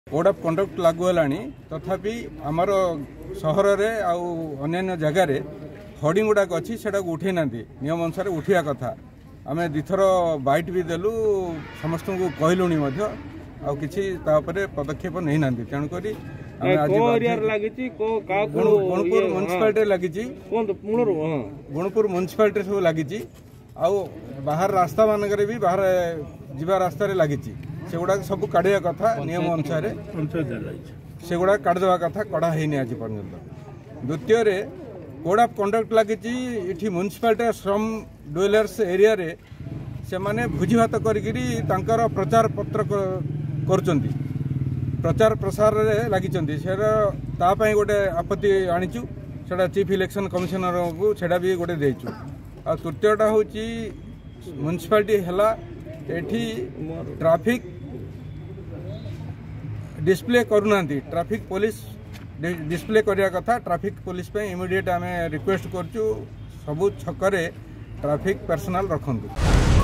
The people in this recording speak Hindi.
कोड ऑफ कंडक्ट लागू है तथापि आमर सहर में अन्य जगार होर्डिंग गुड़ाक अच्छी से उठे ना नियम अनुसार उठा कथा आम दिथर बाइट भी देलु समस्त को कहलुँ कि पदक्षेप नहीं ना तेणुक गुणपुर म्यूनिसिपालिटी लगी गुणपुर म्यूनिसिपालिटी सब लगी बाहर रास्ता मानक भी बाहर जीवा रास्ता लगी से गुड़ा सब काढ़ा कथा नियम अनुसार से गुड़ा काढ़ीदेवा कथा कड़ा है आज पर्यटन। द्वितीय कोड ऑफ कंडक्ट लगी ये म्यूनिसिपालिटी श्रम डुवेलर्स एरिया रे से माने भोजी भात करी प्रचार पत्र कर प्रचार प्रसार लगी गोटे आपत्ति आनीचु से चीफ इलेक्शन कमिशनर को सेटा भी गोटे देचु। आ तृतीयटा हूँ म्यूनिसिपालिटी है ट्रैफिक डिस्प्ले करूना ट्रैफिक पुलिस डिस्प्ले करिया कथा ट्रैफिक पुलिस पे इमीडिएट आम रिक्वेस्ट करचु सबु छकरे ट्रैफिक पर्सनल रखंतु।